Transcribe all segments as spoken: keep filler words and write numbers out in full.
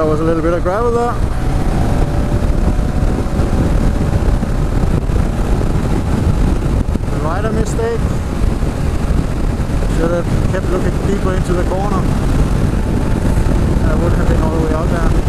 there was a little bit of gravel there. Rider mistake. Should have kept looking deeper into the corner. I would have been all the way out there.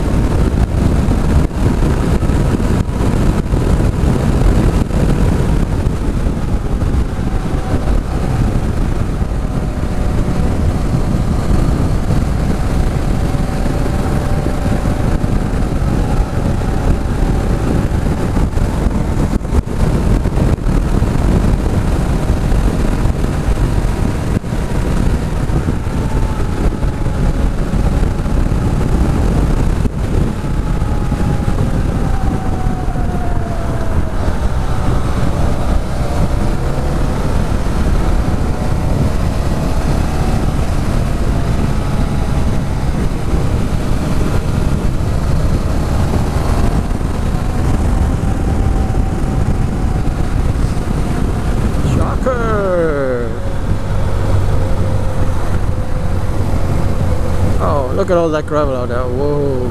Look at all that gravel out there. Whoa.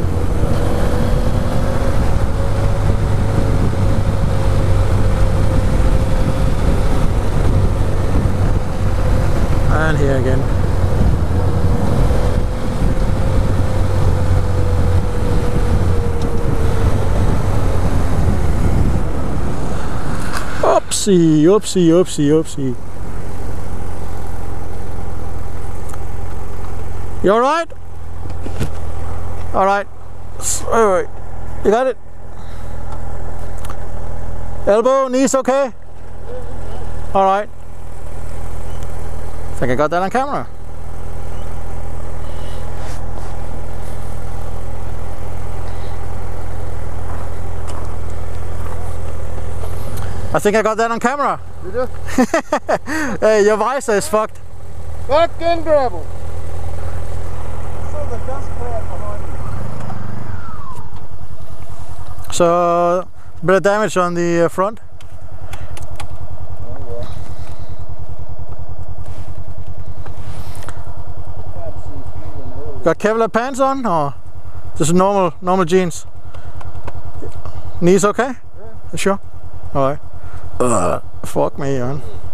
And here again. Oopsie, oopsie, oopsie, oopsie. You alright? Alright. Alright. You got it? Elbow, knees okay? Alright. I think I got that on camera. I think I got that on camera. Did you? Hey, your visor is fucked. Fucking gravel. So the dust cloud behind you. So, a bit of damage on the uh, front. Oh, yeah. Got Kevlar pants on, or just normal normal jeans? Knees okay? Yeah. Sure. All right. Uh, fuck me, man.